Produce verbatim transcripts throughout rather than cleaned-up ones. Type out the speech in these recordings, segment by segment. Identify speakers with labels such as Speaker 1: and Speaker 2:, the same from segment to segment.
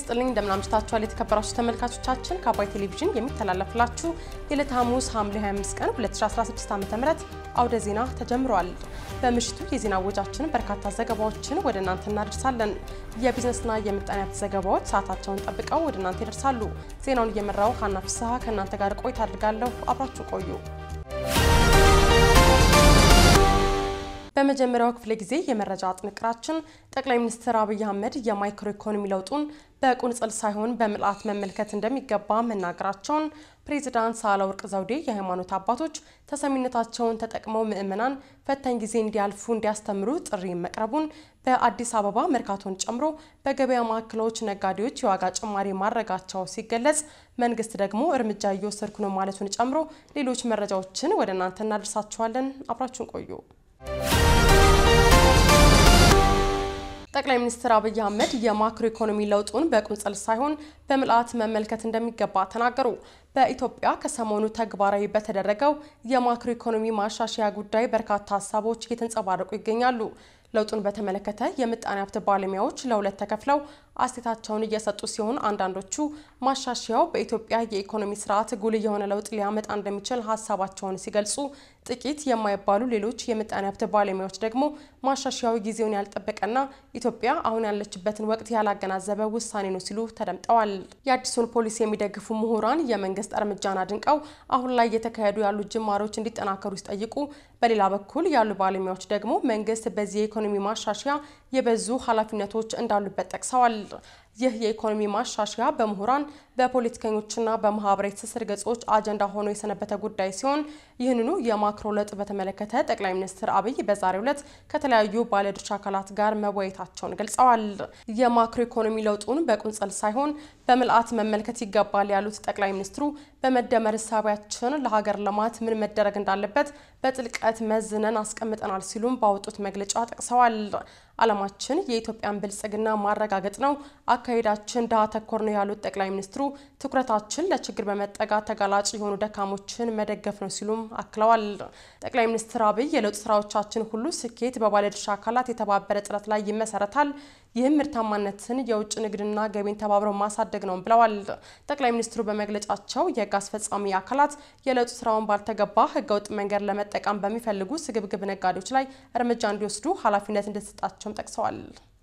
Speaker 1: ይስጥልኝ እንደምናምሽታችኋል የተከበራችሁ ተመልካቾቻችን ከአባይ ቴሌቪዥን የሚተላለፍላችሁ የዕለተ ሐሙስ ሐምሌ ሃያ አምስት ቀን ሁለት ሺህ አስራ ስድስት ዓመተ ምህረት አውደ ዜና ተጀምሯል። በምሽቱ የዜና ወጃችን በርካታ ዘገባዎችን ወደ እናንተ እናደርሳለን። የቢዝነስና የምጣኔ ሀብት ዘገባዎች ሰዓታቸውን ጠብቀው ወደ እናንተ ይደርሳሉ። ዜናውን እየመራው ሀና ፍስሐ ከእናንተ ጋር ቆይታ አድርጋለሁ። አብራችሁ ቆዩ። በመጀመሪያው ክፍለ ጊዜ የመረጃ ጥንቅራችን ጠቅላይ ሚኒስትር አብይ አህመድ የማይክሮ ኢኮኖሚ ለውጡን በቁንጽል ሳይሆን በምልአት መመልከት እንደሚገባ መናገራቸውን፣ ፕሬዝዳንት ሳህለወርቅ ዘውዴ የሃይማኖት አባቶች ተሰሚነታቸውን ተጠቅመው ምእመናን ፈታኝ ጊዜ እንዲያልፉ እንዲያስተምሩ ጥሪ መቅረቡን፣ በአዲስ አበባ መርካቶን ጨምሮ በገበያ ማዕከሎች ነጋዴዎች የዋጋ ጭማሪ ማድረጋቸው ሲገለጽ፣ መንግስት ደግሞ እርምጃ እየወሰድኩ ነው ማለቱን ጨምሮ ሌሎች መረጃዎችን ወደ እናንተ እናደርሳችኋለን። አብራችሁን ቆዩ። ጠቅላይ ሚኒስትር አብይ አህመድ የማክሮ ኢኮኖሚ ለውጡን በቁንጽል ሳይሆን በምልአት መመልከት እንደሚገባ ተናገሩ። በኢትዮጵያ ከሰሞኑ ተግባራዊ በተደረገው የማክሮ ኢኮኖሚ ማሻሻያ ጉዳይ በርካታ ሀሳቦች እየተንጸባረቁ ይገኛሉ። ለውጡን በተመለከተ የምጣኔ ሀብት ባለሙያዎች ለሁለት ተከፍለው አስተያየታቸውን እየሰጡ ሲሆን፣ አንዳንዶቹ ማሻሻያው በኢትዮጵያ የኢኮኖሚ ስርዓት ጉልህ የሆነ ለውጥ ሊያመጣ እንደሚችል ሀሳባቸውን ሲገልጹ፣ ጥቂት የማይባሉ ሌሎች የምጣኔ ሀብት ባለሙያዎች ደግሞ ማሻሻያው ጊዜውን ያልጠበቀና ኢትዮጵያ አሁን ያለችበትን ወቅት ያላገናዘበ ውሳኔ ነው ሲሉ ተደምጠዋል። የአዲሱን ፖሊሲ የሚደግፉ ምሁራን የመንግስት እርምጃን አድንቀው አሁን ላይ እየተካሄዱ ያሉ ጅማሮች እንዲጠናከሩ ሲጠይቁ፣ በሌላ በኩል ያሉ ባለሙያዎች ደግሞ መንግስት በዚህ የኢኮኖሚ ማሻሻያ የበዙ ኃላፊነቶች እንዳሉበት ጠቅሰዋል። ይህ የኢኮኖሚ ማሻሻያ በምሁራን በፖለቲከኞችና በማህበራዊ ትስስር ገጾች አጀንዳ ሆኖ የሰነበተ ጉዳይ ሲሆን፣ ይህንኑ የማክሮ ለውጥ በተመለከተ ጠቅላይ ሚኒስትር አብይ በዛሬው ዕለት ከተለያዩ ባለድርሻ አካላት ጋር መወያየታቸውን ገልጸዋል። የማክሮ ኢኮኖሚ ለውጡን በቁንጽል ሳይሆን በምልአት መመልከት ይገባል ያሉት ጠቅላይ ሚኒስትሩ በመደመር እሳቢያችን ለሀገር ልማት ምን መደረግ እንዳለበት በጥልቀት መዝነን አስቀምጠናል ሲሉም ባወጡት መግለጫ ጠቅሰዋል። ዓላማችን የኢትዮጵያን ብልጽግና ማረጋገጥ ነው፣ አካሄዳችን ድሃ ተኮር ነው ያሉት ጠቅላይ ሚኒስትሩ ትኩረታችን ለችግር በመጠጋት ተጋላጭ የሆኑ ደካሞችን መደገፍ ነው ሲሉም አክለዋል። ጠቅላይ ሚኒስትር አብይ የለውጥ ስራዎቻችን ሁሉ ስኬት በባለድርሻ አካላት የተባበረ ጥረት ላይ ይመሰረታል፣ ይህም ምርታማነትን፣ የውጭ ንግድና ገቢን ተባብረው ማሳደግ ነው ብለዋል። ጠቅላይ ሚኒስትሩ በመግለጫቸው የህግ አስፈጻሚ አካላት የለውጥ ስራውን ባልተገባ ህገወጥ መንገድ ለመጠቀም በሚፈልጉ ስግብግብ ነጋዴዎች ላይ እርምጃ እንዲወስዱ ኃላፊነት እንደተሰጣቸውም ጠቅሰዋል።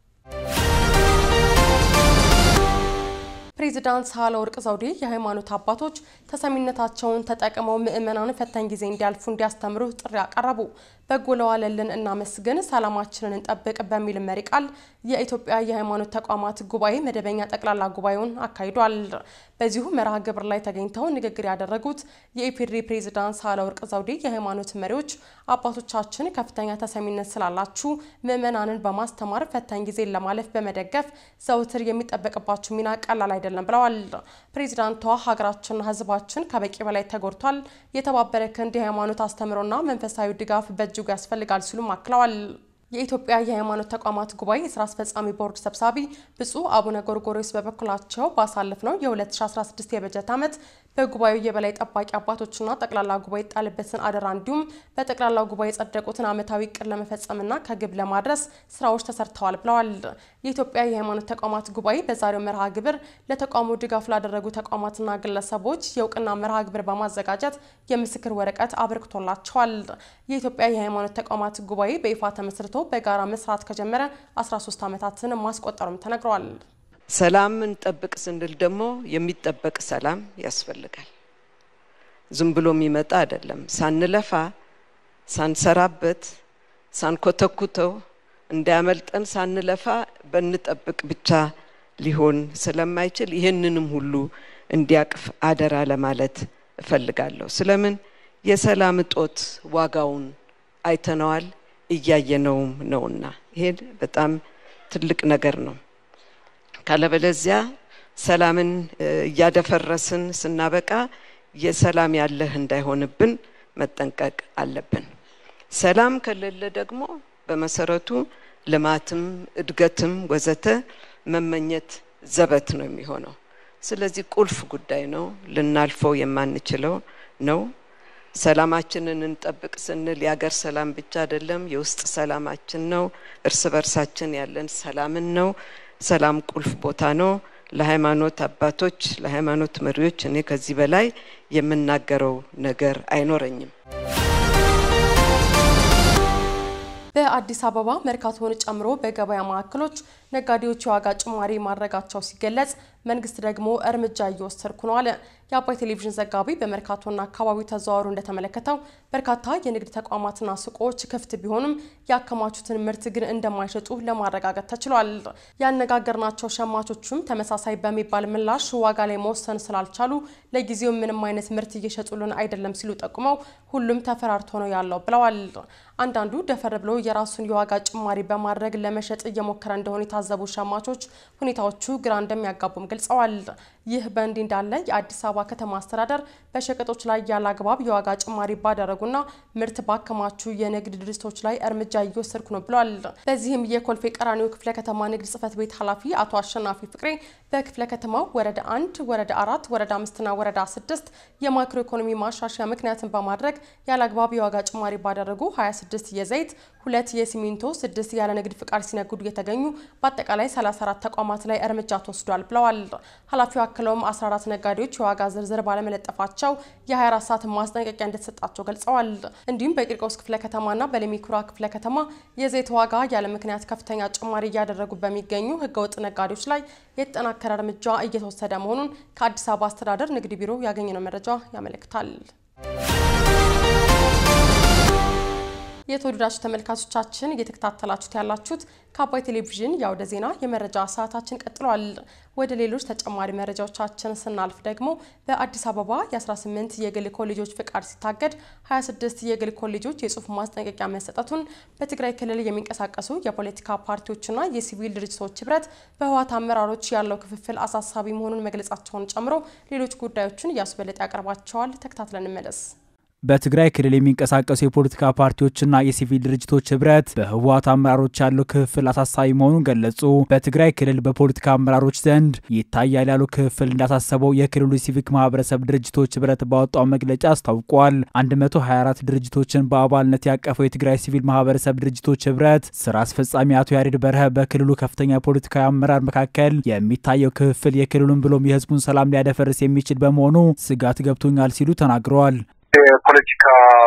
Speaker 1: ፕሬዝዳንት ሳህለወርቅ ዘውዴ የሃይማኖት አባቶች ተሰሚነታቸውን ተጠቅመው ምእመናን ፈታኝ ጊዜ እንዲያልፉ እንዲያስተምሩ ጥሪ አቀረቡ። በጎ ለዋለልን እናመስግን ሰላማችንን እንጠብቅ በሚል መሪ ቃል የኢትዮጵያ የሃይማኖት ተቋማት ጉባኤ መደበኛ ጠቅላላ ጉባኤውን አካሂዷል። በዚሁ መርሃ ግብር ላይ ተገኝተው ንግግር ያደረጉት የኢፌዴሪ ፕሬዝዳንት ሳህለወርቅ ዘውዴ የሃይማኖት መሪዎች አባቶቻችን ከፍተኛ ተሰሚነት ስላላችሁ ምእመናንን በማስተማር ፈታኝ ጊዜን ለማለፍ በመደገፍ ዘውትር የሚጠበቅባችሁ ሚና ቀላል አይደለም ብለዋል። ፕሬዝዳንቷ ሀገራችንና ህዝባችን ከበቂ በላይ ተጎድቷል፣ የተባበረ ክንድ የሃይማኖት አስተምሮና መንፈሳዊ ድጋፍ በእጅጉ ያስፈልጋል ሲሉ አክለዋል። የኢትዮጵያ የሃይማኖት ተቋማት ጉባኤ የሥራ አስፈጻሚ ቦርድ ሰብሳቢ ብፁዕ አቡነ ጎርጎርዮስ በበኩላቸው ባሳለፍነው የ2016 የበጀት ዓመት በጉባኤው የበላይ ጠባቂ አባቶችና ጠቅላላ ጉባኤ ጣልበትን አደራ እንዲሁም በጠቅላላው ጉባኤ የጸደቁትን ዓመታዊ እቅድ ለመፈጸምና ከግብ ለማድረስ ስራዎች ተሰርተዋል ብለዋል። የኢትዮጵያ የሃይማኖት ተቋማት ጉባኤ በዛሬው መርሃ ግብር ለተቋሙ ድጋፍ ላደረጉ ተቋማትና ግለሰቦች የእውቅና መርሃ ግብር በማዘጋጀት የምስክር ወረቀት አበርክቶላቸዋል። የኢትዮጵያ የሃይማኖት ተቋማት ጉባኤ በይፋ ተመስርቶ በጋራ መስራት ከጀመረ አስራ ሶስት ዓመታትን ማስቆጠሩም ተነግሯል።
Speaker 2: ሰላምን ጠብቅ ስንል ደግሞ የሚጠበቅ ሰላም ያስፈልጋል። ዝም ብሎ የሚመጣ አይደለም። ሳንለፋ ሳንሰራበት ሳንኮተኩተው እንዲያመልጠን ሳንለፋ በንጠብቅ ብቻ ሊሆን ስለማይችል ይሄንንም ሁሉ እንዲያቅፍ አደራ ለማለት እፈልጋለሁ። ስለምን የሰላም እጦት ዋጋውን አይተነዋል እያየነውም ነውና ይሄ በጣም ትልቅ ነገር ነው። ካለበለዚያ ሰላምን ያደፈረስን ስናበቃ የሰላም ያለህ እንዳይሆንብን መጠንቀቅ አለብን። ሰላም ከሌለ ደግሞ በመሰረቱ ልማትም እድገትም ወዘተ መመኘት ዘበት ነው የሚሆነው። ስለዚህ ቁልፍ ጉዳይ ነው፣ ልናልፈው የማንችለው ነው። ሰላማችንን እንጠብቅ ስንል ያገር ሰላም ብቻ አይደለም፣ የውስጥ ሰላማችን ነው፣ እርስ በርሳችን ያለን ሰላምን ነው። ሰላም ቁልፍ ቦታ ነው። ለሃይማኖት አባቶች ለሃይማኖት መሪዎች እኔ ከዚህ በላይ የምናገረው ነገር አይኖርኝም።
Speaker 1: በአዲስ አበባ መርካቶን ጨምሮ በገበያ ማዕከሎች ነጋዴዎች የዋጋ ጭማሪ ማድረጋቸው ሲገለጽ መንግስት ደግሞ እርምጃ እየወሰድኩ ነው አለ። የአባይ ቴሌቪዥን ዘጋቢ በመርካቶና አካባቢው ተዘዋውሮ እንደተመለከተው በርካታ የንግድ ተቋማትና ሱቆች ክፍት ቢሆንም ያከማቹትን ምርት ግን እንደማይሸጡ ለማረጋገጥ ተችሏል። ያነጋገርናቸው ሸማቾችም ተመሳሳይ በሚባል ምላሽ ዋጋ ላይ መወሰን ስላልቻሉ ለጊዜው ምንም አይነት ምርት እየሸጡልን አይደለም ሲሉ ጠቁመው ሁሉም ተፈራርቶ ነው ያለው ብለዋል። አንዳንዱ ደፈር ብሎ የራሱን የዋጋ ጭማሪ በማድረግ ለመሸጥ እየሞከረ እንደሆነ የታዘቡ ሸማቾች ሁኔታዎቹ ግራ እንደሚያጋቡም ገልጸዋል። ይህ በእንዲህ እንዳለ የአዲስ አበባ ከተማ አስተዳደር በሸቀጦች ላይ ያለ አግባብ የዋጋ ጭማሪ ባደረጉና ምርት ባከማቹ የንግድ ድርጅቶች ላይ እርምጃ እየወሰድኩ ነው ብሏል። በዚህም የኮልፌ ቀራኒዮ ክፍለ ከተማ ንግድ ጽሕፈት ቤት ኃላፊ አቶ አሸናፊ ፍቅሬ በክፍለ ከተማው ወረዳ አንድ፣ ወረዳ አራት፣ ወረዳ አምስት እና ወረዳ ስድስት የማክሮ ኢኮኖሚ ማሻሻያ ምክንያትን በማድረግ ያለ አግባብ የዋጋ ጭማሪ ባደረጉ ሀያ ስድስት የዘይት፣ ሁለት የሲሚንቶ፣ ስድስት ያለ ንግድ ፍቃድ ሲነግዱ የተገኙ በአጠቃላይ ሰላሳ አራት ተቋማት ላይ እርምጃ ተወስዷል ብለዋል። ኃላፊው አክለውም አስራ አራት ነጋዴዎች የዋጋ ዝርዝር ባለመለጠፋቸው የሀያ አራት ሰዓት ማስጠንቀቂያ እንደተሰጣቸው ገልጸዋል። እንዲሁም በቂርቆስ ክፍለ ከተማና በለሚኩራ ክፍለ ከተማ የዘይት ዋጋ ያለ ምክንያት ከፍተኛ ጭማሪ እያደረጉ በሚገኙ ህገወጥ ነጋዴዎች ላይ የተጠናከረ እርምጃ እየተወሰደ መሆኑን ከአዲስ አበባ አስተዳደር ንግድ ቢሮ ያገኘነው መረጃ ያመለክታል። የተወደዳችሁ ተመልካቾቻችን እየተከታተላችሁት ያላችሁት ከአባይ ቴሌቪዥን ያውደ ዜና የመረጃ ሰዓታችን ቀጥሏል። ወደ ሌሎች ተጨማሪ መረጃዎቻችን ስናልፍ ደግሞ በአዲስ አበባ የ18 የግል ኮሌጆች ፍቃድ ሲታገድ ሀያ ስድስት የግል ኮሌጆች የጽሁፍ ማስጠንቀቂያ መሰጠቱን በትግራይ ክልል የሚንቀሳቀሱ የፖለቲካ ፓርቲዎችና የሲቪል ድርጅቶች ህብረት በህወሓት አመራሮች ያለው ክፍፍል አሳሳቢ መሆኑን መግለጻቸውን ጨምሮ ሌሎች ጉዳዮችን ያስበለጠ ያቀርባቸዋል። ተከታትለን እንመለስ።
Speaker 3: በትግራይ ክልል የሚንቀሳቀሱ የፖለቲካ ፓርቲዎችና የሲቪል ድርጅቶች ህብረት በህወሓት አመራሮች ያለው ክፍፍል አሳሳቢ መሆኑን ገለጹ። በትግራይ ክልል በፖለቲካ አመራሮች ዘንድ ይታያል ያለው ክፍፍል እንዳሳሰበው የክልሉ ሲቪክ ማህበረሰብ ድርጅቶች ህብረት ባወጣው መግለጫ አስታውቋል። መቶ ሃያ አራት ድርጅቶችን በአባልነት ያቀፈው የትግራይ ሲቪል ማህበረሰብ ድርጅቶች ህብረት ስራ አስፈጻሚ አቶ ያሬድ በርሀ በክልሉ ከፍተኛ ፖለቲካዊ አመራር መካከል የሚታየው ክፍፍል የክልሉን ብሎም የህዝቡን ሰላም ሊያደፈርስ የሚችል በመሆኑ ስጋት ገብቶኛል ሲሉ ተናግረዋል።
Speaker 4: የፖለቲካ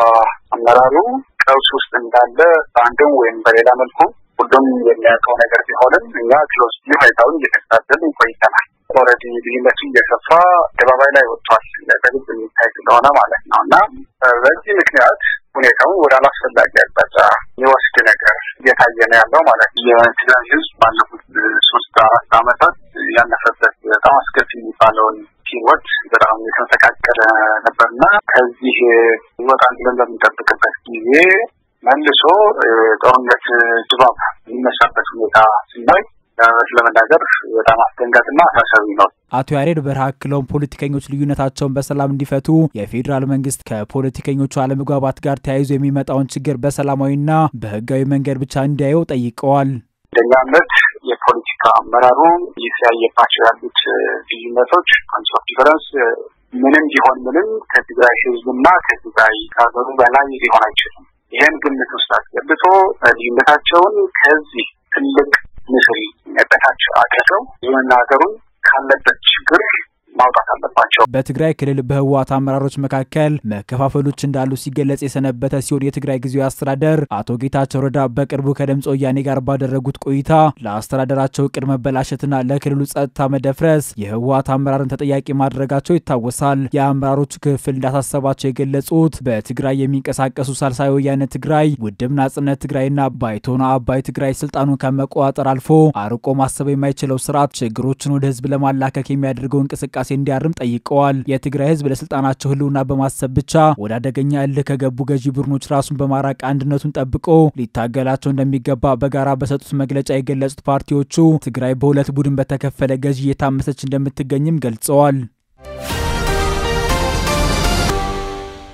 Speaker 4: አመራሩ ቀውስ ውስጥ እንዳለ በአንድም ወይም በሌላ መልኩ ሁሉም የሚያውቀው ነገር ቢሆንም እኛ ክሎዝ ሁኔታውን እየተከታተልን ቆይተናል። ኦልሬዲ ልዩነቱ እየሰፋ አደባባይ ላይ ወጥቷል። በግልጽ የሚታይ ስለሆነ ማለት ነው እና በዚህ ምክንያት ሁኔታውን ወደ አላስፈላጊ አቅጣጫ የሚወስድ ነገር እየታየ ነው ያለው ማለት ነው። የትግራይ ህዝብ ባለፉት ሶስት አራት ዓመታት ያለፈበት በጣም አስከፊ የሚባለውን ህይወት በጣም የተመሰቃቀለ ነበርና ከዚህ ይወጣል ብለን በምንጠብቅበት ጊዜ መልሶ ጦርነት ድባብ የሚነሳበት ሁኔታ ሲታይ ለመናገር በጣም አስደንጋጭና አሳሳቢ ነው።
Speaker 3: አቶ ያሬድ በርሀ አክለውም ፖለቲከኞች ልዩነታቸውን በሰላም እንዲፈቱ የፌዴራል መንግስት ከፖለቲከኞቹ አለመግባባት ጋር ተያይዞ የሚመጣውን ችግር በሰላማዊና በህጋዊ መንገድ ብቻ እንዲያየው ጠይቀዋል።
Speaker 4: እንደኛነት የፖለቲካ አመራሩ ይሳየባቸው ያሉት ልዩነቶች ኮንሰፕት ዲፈረንስ ምንም ቢሆን ምንም ከትግራይ ህዝብና ከትግራይ ሀገሩ በላይ ሊሆን አይችልም። ይሄን ግምት ውስጥ አስገብቶ ልዩነታቸውን ከዚህ ትልቅ ምስል በታች አድርገው የመናገሩን ካለበት ችግር ማውጣት አለባቸው።
Speaker 3: በትግራይ ክልል በህወሓት አመራሮች መካከል መከፋፈሎች እንዳሉ ሲገለጽ የሰነበተ ሲሆን የትግራይ ጊዜያዊ አስተዳደር አቶ ጌታቸው ረዳ በቅርቡ ከድምጽ ወያኔ ጋር ባደረጉት ቆይታ ለአስተዳደራቸው ቅድመ በላሸትና ለክልሉ ጸጥታ መደፍረስ የህወሓት አመራርን ተጠያቂ ማድረጋቸው ይታወሳል። የአመራሮቹ ክፍል እንዳሳሰባቸው የገለጹት በትግራይ የሚንቀሳቀሱ ሳልሳይ ወያነ ትግራይ፣ ውድብ ናጽነት ትግራይና ባይቶና አባይ ትግራይ ስልጣኑን ከመቆጣጠር አልፎ አርቆ ማሰብ የማይችለው ስርዓት ችግሮችን ወደ ህዝብ ለማላከክ የሚያደርገው እንቅስቃሴ እንዲያርም ጠይቀዋል። የትግራይ ህዝብ ለስልጣናቸው ህልውና በማሰብ ብቻ ወደ አደገኛ እልህ ከገቡ ገዢ ቡድኖች ራሱን በማራቅ አንድነቱን ጠብቆ ሊታገላቸው እንደሚገባ በጋራ በሰጡት መግለጫ የገለጹት ፓርቲዎቹ ትግራይ በሁለት ቡድን በተከፈለ ገዢ እየታመሰች እንደምትገኝም ገልጸዋል።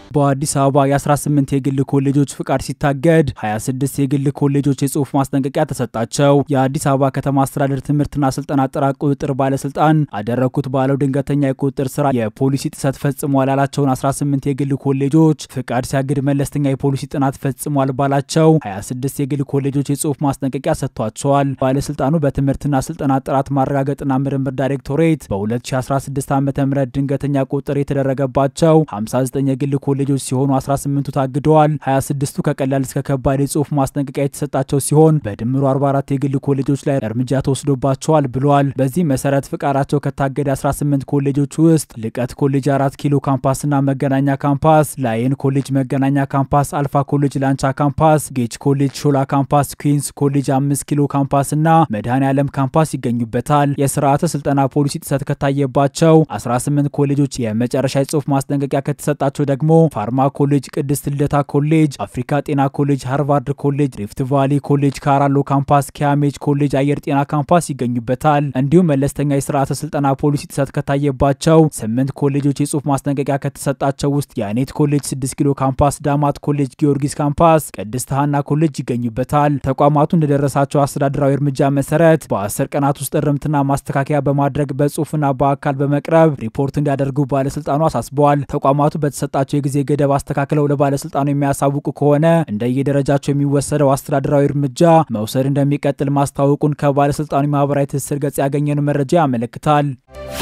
Speaker 3: በአዲስ አበባ የ18 የግል ኮሌጆች ፍቃድ ሲታገድ ሀያ ስድስት የግል ኮሌጆች የጽሁፍ ማስጠንቀቂያ ተሰጣቸው። የአዲስ አበባ ከተማ አስተዳደር ትምህርትና ስልጠና ጥራት ቁጥጥር ባለስልጣን አደረኩት ባለው ድንገተኛ የቁጥጥር ስራ የፖሊሲ ጥሰት ፈጽሟል ያላቸውን አስራ ስምንት የግል ኮሌጆች ፍቃድ ሲያግድ መለስተኛ የፖሊሲ ጥናት ፈጽሟል ባላቸው ሀያ ስድስት የግል ኮሌጆች የጽሁፍ ማስጠንቀቂያ ሰጥቷቸዋል። ባለስልጣኑ በትምህርትና ስልጠና ጥራት ማረጋገጥና ምርምር ዳይሬክቶሬት በ2016 ዓ.ም ድንገተኛ ቁጥጥር የተደረገባቸው ሀምሳ ዘጠኝ የግል ኮሌጆች ሲሆኑ አስራ ስምንቱ ታግደዋል። ሀያ ስድስቱ ከቀላል እስከ ከባድ የጽሁፍ ማስጠንቀቂያ የተሰጣቸው ሲሆን በድምሩ አርባ አራት የግል ኮሌጆች ላይ እርምጃ ተወስዶባቸዋል ብሏል። በዚህ መሰረት ፍቃዳቸው ከታገደ አስራ ስምንት ኮሌጆች ውስጥ ልቀት ኮሌጅ አራት ኪሎ ካምፓስና መገናኛ ካምፓስ፣ ላየን ኮሌጅ መገናኛ ካምፓስ፣ አልፋ ኮሌጅ ላንቻ ካምፓስ፣ ጌች ኮሌጅ ሾላ ካምፓስ፣ ኩዊንስ ኮሌጅ አምስት ኪሎ ካምፓስና መድኃኔዓለም ካምፓስ ይገኙበታል። የስርዓተ ስልጠና ፖሊሲ ጥሰት ከታየባቸው አስራ ስምንት ኮሌጆች የመጨረሻ የጽሁፍ ማስጠንቀቂያ ከተሰጣቸው ደግሞ ፋርማ ኮሌጅ፣ ቅድስት ልደታ ኮሌጅ፣ አፍሪካ ጤና ኮሌጅ፣ ሃርቫርድ ኮሌጅ፣ ሪፍት ቫሊ ኮሌጅ፣ ካራሎ ካምፓስ፣ ኪያሜጅ ኮሌጅ፣ አየር ጤና ካምፓስ ይገኙበታል። እንዲሁም መለስተኛ የስርዓተ ስልጠና ፖሊሲ ጥሰት ከታየባቸው ስምንት ኮሌጆች የጽሁፍ ማስጠንቀቂያ ከተሰጣቸው ውስጥ የአኔት ኮሌጅ፣ ስድስት ኪሎ ካምፓስ፣ ዳማት ኮሌጅ፣ ጊዮርጊስ ካምፓስ፣ ቅድስት ሀና ኮሌጅ ይገኙበታል። ተቋማቱ እንደደረሳቸው አስተዳደራዊ እርምጃ መሰረት በአስር ቀናት ውስጥ እርምትና ማስተካከያ በማድረግ በጽሁፍና በአካል በመቅረብ ሪፖርት እንዲያደርጉ ባለስልጣኑ አሳስበዋል። ተቋማቱ በተሰጣቸው የጊዜ ገደብ አስተካክለው ለባለስልጣኑ የሚያሳውቁ ከሆነ እንደየደረጃቸው የሚወሰደው አስተዳደራዊ እርምጃ መውሰድ እንደሚቀጥል ማስታወቁን ከባለስልጣኑ ማህበራዊ ትስስር ገጽ ያገኘነው መረጃ ያመለክታል።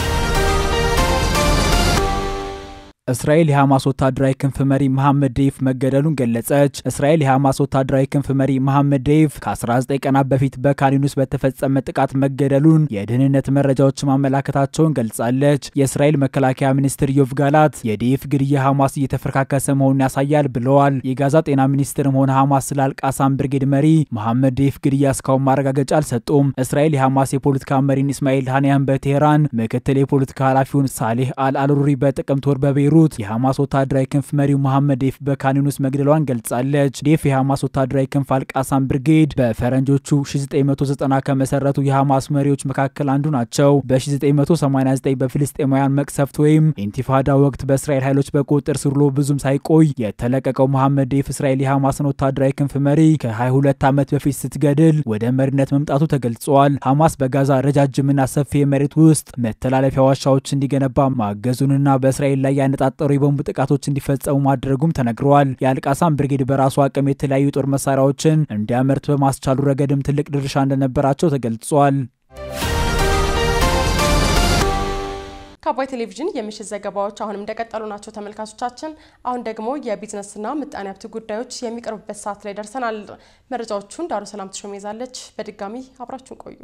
Speaker 3: እስራኤል የሐማስ ወታደራዊ ክንፍ መሪ መሐመድ ደይፍ መገደሉን ገለጸች። እስራኤል የሐማስ ወታደራዊ ክንፍ መሪ መሐመድ ደይፍ ከ19 ቀናት በፊት በካን ዩኒስ በተፈጸመ ጥቃት መገደሉን የደህንነት መረጃዎች ማመላከታቸውን ገልጻለች። የእስራኤል መከላከያ ሚኒስትር ዮቭ ጋላት የደይፍ ግድያ ሐማስ እየተፈረካከሰ መሆኑን ያሳያል ብለዋል። የጋዛ ጤና ሚኒስትርም ሆነ ሐማስ ስለ አልቃሳም ብርጌድ መሪ መሐመድ ደይፍ ግድያ እስካሁን ማረጋገጫ አልሰጡም። እስራኤል የሐማስ የፖለቲካ መሪን ኢስማኤል ሃኒያን በቴህራን ምክትል የፖለቲካ ኃላፊውን ሳሌህ አልአልሩሪ በጥቅምት ወር በቤይሩት የሐማስ ወታደራዊ ክንፍ መሪው መሐመድ ደይፍ በካን ዩኒስ መግደሏን ገልጻለች። ደይፍ የሐማስ ወታደራዊ ክንፍ አልቃሳም ብርጌድ በፈረንጆቹ ሺህ ዘጠኝ መቶ ዘጠና ከመሰረቱ የሐማስ መሪዎች መካከል አንዱ ናቸው። በ1989 በፍልስጤማውያን መቅሰፍት ወይም ኢንቲፋዳ ወቅት በእስራኤል ኃይሎች በቁጥጥር ስር ውሎ ብዙም ሳይቆይ የተለቀቀው መሐመድ ደይፍ እስራኤል የሐማስን ወታደራዊ ክንፍ መሪ ከ22 ዓመት በፊት ስትገድል ወደ መሪነት መምጣቱ ተገልጿል። ሐማስ በጋዛ ረጃጅምና ሰፊ የመሬት ውስጥ መተላለፊያ ዋሻዎች እንዲገነባ ማገዙንና በእስራኤል ላይ ያነጣ ጠሩ የቦምብ ጥቃቶች እንዲፈጸሙ ማድረጉም ተነግሯል። የአልቃሳም ብርጌድ በራሱ አቅም የተለያዩ ጦር መሳሪያዎችን እንዲያመርት በማስቻሉ ረገድም ትልቅ ድርሻ እንደነበራቸው ተገልጿል።
Speaker 1: ከአባይ ቴሌቪዥን የምሽት ዘገባዎች አሁንም እንደቀጠሉ ናቸው ተመልካቾቻችን። አሁን ደግሞ የቢዝነስና ምጣኔ ሀብት ጉዳዮች የሚቀርቡበት ሰዓት ላይ ደርሰናል። መረጃዎቹን ዳሩ ሰላም ተሾመ ይዛለች። በድጋሚ አብራችሁን ቆዩ።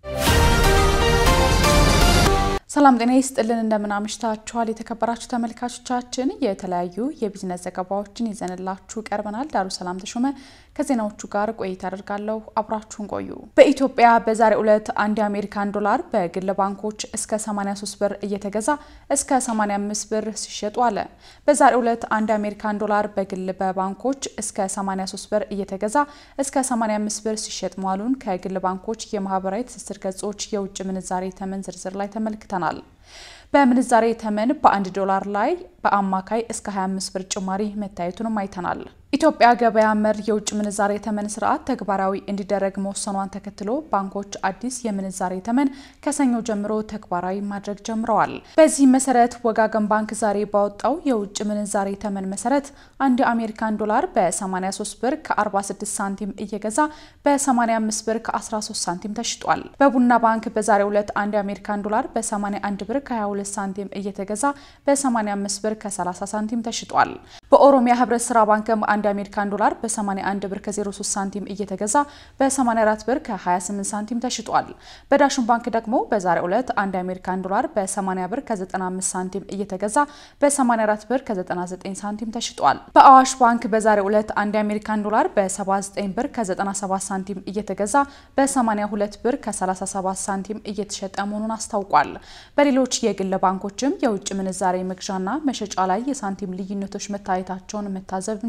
Speaker 1: ሰላም ጤና ይስጥልን እንደምን አምሽታችኋል የተከበራችሁ ተመልካቾቻችን። የተለያዩ የቢዝነስ ዘገባዎችን ይዘንላችሁ ቀርበናል። ዳሩ ሰላም ተሾመ ከዜናዎቹ ጋር ቆይታ አደርጋለሁ። አብራችሁን ቆዩ። በኢትዮጵያ በዛሬው ዕለት አንድ የአሜሪካን ዶላር በግል ባንኮች እስከ ሰማንያ ሶስት ብር እየተገዛ እስከ ሰማንያ አምስት ብር ሲሸጥ ዋለ። በዛሬው ዕለት አንድ የአሜሪካን ዶላር በግል በባንኮች እስከ ሰማንያ ሶስት ብር እየተገዛ እስከ ሰማንያ አምስት ብር ሲሸጥ መዋሉን ከግል ባንኮች የማህበራዊ ትስስር ገጾች የውጭ ምንዛሬ ተመን ዝርዝር ላይ ተመልክተናል። በምንዛሬ ተመን በአንድ ዶላር ላይ በአማካይ እስከ ሀያ አምስት ብር ጭማሪ መታየቱንም አይተናል። ኢትዮጵያ ገበያ መር የውጭ ምንዛሬ ተመን ስርዓት ተግባራዊ እንዲደረግ መወሰኗን ተከትሎ ባንኮች አዲስ የምንዛሬ ተመን ከሰኞ ጀምሮ ተግባራዊ ማድረግ ጀምረዋል። በዚህ መሰረት ወጋገን ባንክ ዛሬ ባወጣው የውጭ ምንዛሬ ተመን መሰረት አንድ አሜሪካን ዶላር በ83 ብር ከ46 ሳንቲም እየገዛ በ85 ብር ከ13 ሳንቲም ተሽጧል። በቡና ባንክ በዛሬው ዕለት አንድ አሜሪካን ዶላር በ81 ብር ከ22 ሳንቲም እየተገዛ በ85 ብር ከ30 ሳንቲም ተሽጧል። በኦሮሚያ ህብረት ስራ ባንክም አንድ አሜሪካን ዶላር በ81 ብር ከ03 ሳንቲም እየተገዛ በ84 ብር ከ28 ሳንቲም ተሽጧል። በዳሽን ባንክ ደግሞ በዛሬው ዕለት አንድ አሜሪካን ዶላር በ80 ብር ከ95 ሳንቲም እየተገዛ በ84 ብር ከ99 ሳንቲም ተሽጧል። በአዋሽ ባንክ በዛሬው ዕለት አንድ አሜሪካን ዶላር በ79 ብር ከ97 ሳንቲም እየተገዛ በ82 ብር ከ37 ሳንቲም እየተሸጠ መሆኑን አስታውቋል። በሌሎች የግል ባንኮችም የውጭ ምንዛሬ መግዣና መሸጫ ላይ የሳንቲም ልዩነቶች መታየታቸውን መታዘብ እንችላለን።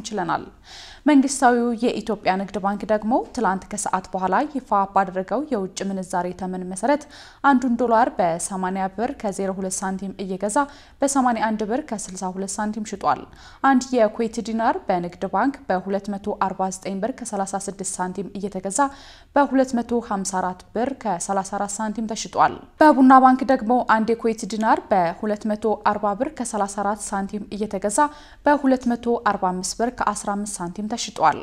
Speaker 5: ይሆናል። መንግስታዊው የኢትዮጵያ ንግድ ባንክ ደግሞ ትላንት ከሰዓት በኋላ ይፋ ባደረገው የውጭ ምንዛሬ ተመን መሰረት አንዱን ዶላር በ80 ብር ከ02 ሳንቲም እየገዛ በ81 ብር ከ62 ሳንቲም ሽጧል። አንድ የኩዌት ዲናር በንግድ ባንክ በ249 ብር ከ36 ሳንቲም እየተገዛ በ254 ብር ከ34 ሳንቲም ተሽጧል። በቡና ባንክ ደግሞ አንድ የኩዌት ዲናር በ240 ብር ከ34 ሳንቲም እየተገዛ በ245 ብር ከ15 ሳንቲም ተሽጧል።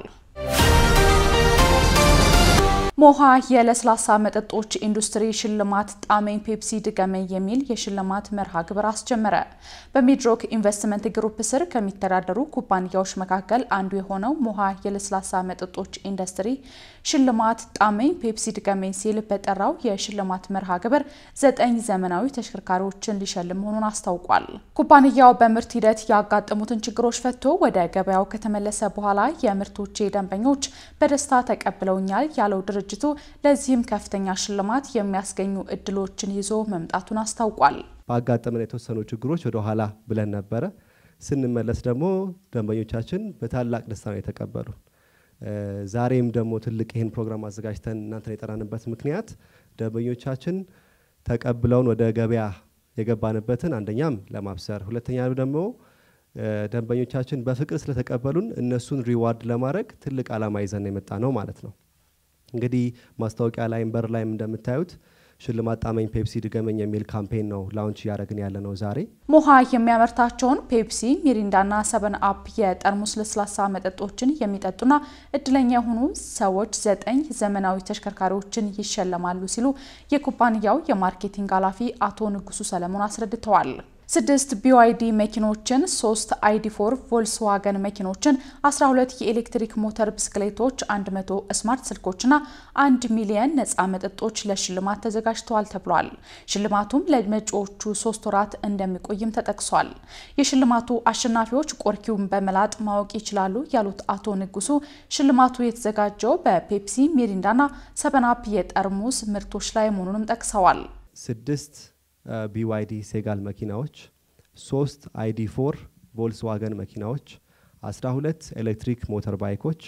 Speaker 5: ሞሃ የለስላሳ መጠጦች ኢንዱስትሪ ሽልማት ጣመኝ ፔፕሲ ድገመኝ የሚል የሽልማት መርሃ ግብር አስጀመረ። በሚድሮክ ኢንቨስትመንት ግሩፕ ስር ከሚተዳደሩ ኩባንያዎች መካከል አንዱ የሆነው ሞሃ የለስላሳ መጠጦች ኢንዱስትሪ ሽልማት ጣመኝ ፔፕሲ ድገመኝ ሲል በጠራው የሽልማት መርሃ ግብር ዘጠኝ ዘመናዊ ተሽከርካሪዎችን ሊሸልም መሆኑን አስታውቋል። ኩባንያው በምርት ሂደት ያጋጠሙትን ችግሮች ፈትቶ ወደ ገበያው ከተመለሰ በኋላ የምርቶቼ ደንበኞች በደስታ ተቀብለውኛል ያለው ድርጅቱ ለዚህም ከፍተኛ ሽልማት የሚያስገኙ እድሎችን ይዞ መምጣቱን አስታውቋል።
Speaker 6: ባጋጠመን የተወሰኑ ችግሮች ወደ ኋላ ብለን ነበር። ስንመለስ ደግሞ ደንበኞቻችን በታላቅ ደስታ ነው የተቀበሉ። ዛሬም ደግሞ ትልቅ ይሄን ፕሮግራም አዘጋጅተን እናንተን የጠራንበት ምክንያት ደንበኞቻችን ተቀብለውን ወደ ገበያ የገባንበትን አንደኛም ለማብሰር፣ ሁለተኛ ደግሞ ደንበኞቻችን በፍቅር ስለተቀበሉን እነሱን ሪዋርድ ለማድረግ ትልቅ ዓላማ ይዘን የመጣ ነው ማለት ነው። እንግዲህ ማስታወቂያ ላይም በር ላይም እንደምታዩት ሽልማት ጣመኝ ፔፕሲ ድገመኝ የሚል ካምፔን ነው ላውንች ያደረግን ያለ ነው ዛሬ።
Speaker 5: ሞሃ የሚያመርታቸውን ፔፕሲ፣ ሚሪንዳና ሰቨን አፕ የጠርሙስ ለስላሳ መጠጦችን የሚጠጡና እድለኛ የሆኑ ሰዎች ዘጠኝ ዘመናዊ ተሽከርካሪዎችን ይሸለማሉ ሲሉ የኩባንያው የማርኬቲንግ ኃላፊ አቶ ንጉሱ ሰለሞን አስረድተዋል። ስድስት ቢዋይዲ መኪኖችን፣ ሶስት አይዲ ፎር ቮልስዋገን መኪኖችን፣ አስራ ሁለት የኤሌክትሪክ ሞተር ብስክሌቶች፣ መቶ ስማርት ስልኮችና አንድ ሚሊዮን ነፃ መጠጦች ለሽልማት ተዘጋጅተዋል ተብሏል። ሽልማቱም ለመጪዎቹ ሶስት ወራት እንደሚቆይም ተጠቅሷል። የሽልማቱ አሸናፊዎች ቆርኪውን በመላጥ ማወቅ ይችላሉ ያሉት አቶ ንጉሱ ሽልማቱ የተዘጋጀው በፔፕሲ፣ ሚሪንዳና ሰቨን አፕ የጠርሙስ ምርቶች ላይ መሆኑንም ጠቅሰዋል።
Speaker 6: ስድስት ቢዋይዲ ሴጋል መኪናዎች፣ ሶስት አይዲ ፎር ቮልስዋገን መኪናዎች፣ አስራ ሁለት ኤሌክትሪክ ሞተር ባይኮች፣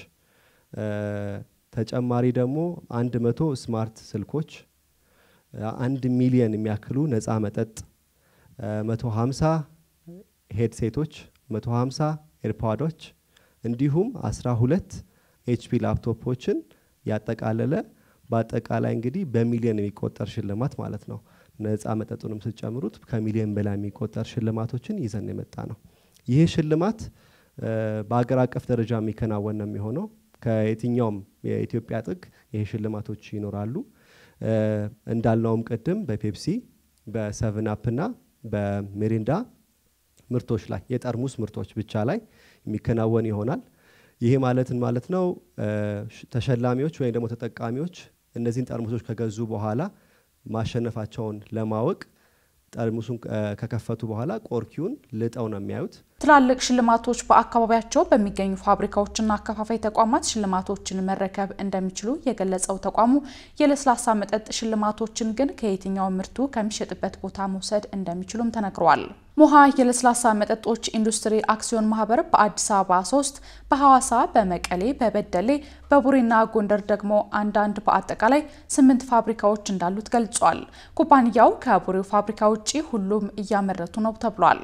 Speaker 6: ተጨማሪ ደግሞ መቶ ስማርት ስልኮች፣ አንድ ሚሊዮን የሚያክሉ ነፃ መጠጥ፣ መቶ ሀምሳ ሄድሴቶች፣ መቶ ሀምሳ ኤርፓዶች እንዲሁም አስራ ሁለት ኤችፒ ላፕቶፖችን ያጠቃለለ በአጠቃላይ እንግዲህ በሚሊዮን የሚቆጠር ሽልማት ማለት ነው። ነፃ መጠጡንም ሲጨምሩት ከሚሊዮን በላይ የሚቆጠር ሽልማቶችን ይዘን የመጣ ነው። ይሄ ሽልማት በአገር አቀፍ ደረጃ የሚከናወን ነው የሚሆነው። ከየትኛውም የኢትዮጵያ ጥግ ይሄ ሽልማቶች ይኖራሉ። እንዳልነውም ቀደም በፔፕሲ፣ በሰቨን አፕና በሚሪንዳ ምርቶች ላይ የጠርሙስ ምርቶች ብቻ ላይ የሚከናወን ይሆናል። ይሄ ማለትን ማለት ነው ተሸላሚዎች ወይም ደግሞ ተጠቃሚዎች እነዚህን ጠርሙሶች ከገዙ በኋላ ማሸነፋቸውን ለማወቅ ጠርሙሱን ከከፈቱ በኋላ ቆርኪውን ልጠው ነው የሚያዩት።
Speaker 5: ትላልቅ ሽልማቶች በአካባቢያቸው በሚገኙ ፋብሪካዎችና አከፋፋይ ተቋማት ሽልማቶችን መረከብ እንደሚችሉ የገለጸው ተቋሙ የለስላሳ መጠጥ ሽልማቶችን ግን ከየትኛው ምርቱ ከሚሸጥበት ቦታ መውሰድ እንደሚችሉም ተነግሯል። ሞሃ የለስላሳ መጠጦች ኢንዱስትሪ አክሲዮን ማህበር በአዲስ አበባ ሶስት፣ በሐዋሳ፣ በመቀሌ፣ በበደሌ፣ በቡሬና ጎንደር ደግሞ አንዳንድ በአጠቃላይ ስምንት ፋብሪካዎች እንዳሉት ገልጿል። ኩባንያው ከቡሬው ፋብሪካ ውጪ ሁሉም እያመረቱ ነው ተብሏል።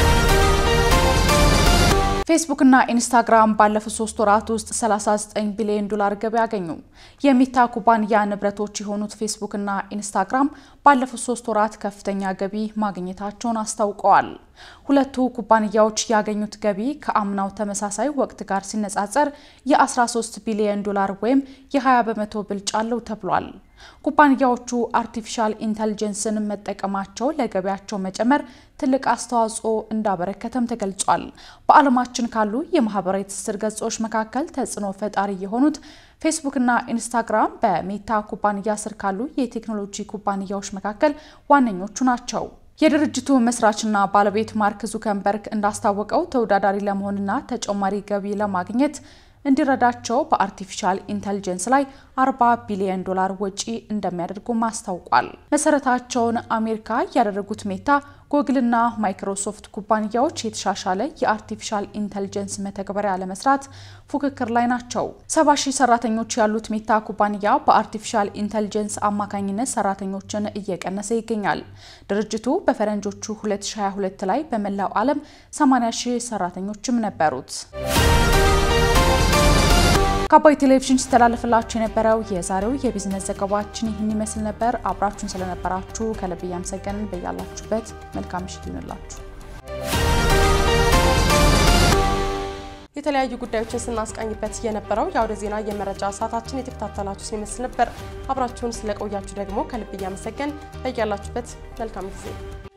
Speaker 5: ፌስቡክ እና ኢንስታግራም ባለፉት ሶስት ወራት ውስጥ ሰላሳ ዘጠኝ ቢሊዮን ዶላር ገቢ ያገኙ። የሚታ ኩባንያ ንብረቶች የሆኑት ፌስቡክ እና ኢንስታግራም ባለፉት ሶስት ወራት ከፍተኛ ገቢ ማግኘታቸውን አስታውቀዋል። ሁለቱ ኩባንያዎች ያገኙት ገቢ ከአምናው ተመሳሳይ ወቅት ጋር ሲነጻጸር የ13 ቢሊዮን ዶላር ወይም የ20 በመቶ ብልጫ አለው ተብሏል። ኩባንያዎቹ አርቲፊሻል ኢንተለጀንስን መጠቀማቸው ለገበያቸው መጨመር ትልቅ አስተዋጽኦ እንዳበረከተም ተገልጿል። በዓለማችን ካሉ የማህበራዊ ትስስር ገጾች መካከል ተጽዕኖ ፈጣሪ የሆኑት ፌስቡክ እና ኢንስታግራም በሜታ ኩባንያ ስር ካሉ የቴክኖሎጂ ኩባንያዎች መካከል ዋነኞቹ ናቸው። የድርጅቱ መስራችና ባለቤት ማርክ ዙከንበርግ እንዳስታወቀው ተወዳዳሪ ለመሆንና ተጨማሪ ገቢ ለማግኘት እንዲረዳቸው በአርቲፊሻል ኢንተለጀንስ ላይ አርባ ቢሊዮን ዶላር ወጪ እንደሚያደርጉ ማስታውቋል። መሰረታቸውን አሜሪካ ያደረጉት ሜታ፣ ጎግልና ማይክሮሶፍት ኩባንያዎች የተሻሻለ የአርቲፊሻል ኢንተለጀንስ መተግበሪያ ለመስራት ፉክክር ላይ ናቸው። ሰባ ሺህ ሰራተኞች ያሉት ሜታ ኩባንያ በአርቲፊሻል ኢንተለጀንስ አማካኝነት ሰራተኞችን እየቀነሰ ይገኛል። ድርጅቱ በፈረንጆቹ ሁለት ሺህ ሃያ ሁለት ላይ በመላው ዓለም ሰማንያ ሺህ ሰራተኞችም ነበሩት። ከአባይ ቴሌቪዥን ሲተላለፍላችሁ የነበረው የዛሬው የቢዝነስ ዘገባችን ይህን ይመስል ነበር። አብራችሁን ስለነበራችሁ ከልብ እያመሰገንን በያላችሁበት መልካም ምሽት ይሁንላችሁ።
Speaker 1: የተለያዩ ጉዳዮችን ስናስቃኝበት የነበረው የአውደ ዜና የመረጃ ሰዓታችን የተከታተላችሁት ይመስል ነበር። አብራችሁን ስለቆያችሁ ደግሞ ከልብ እያመሰገን በያላችሁበት መልካም ጊዜ